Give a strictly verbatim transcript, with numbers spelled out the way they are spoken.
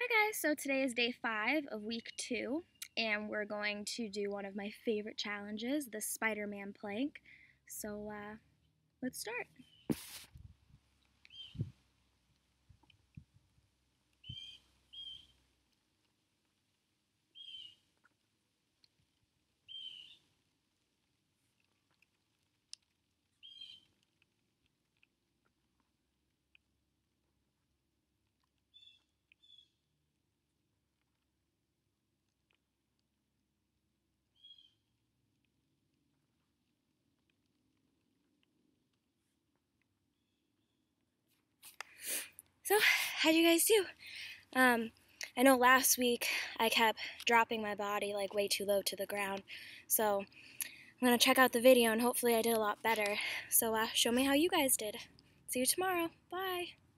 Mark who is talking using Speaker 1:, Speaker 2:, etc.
Speaker 1: Hi guys, so today is day five of week two, and we're going to do one of my favorite challenges, the Spiderman Plank. So uh, let's start. So, how'd you guys do? Um, I know last week I kept dropping my body like way too low to the ground, so I'm going to check out the video and hopefully I did a lot better. So uh, show me how you guys did. See you tomorrow. Bye!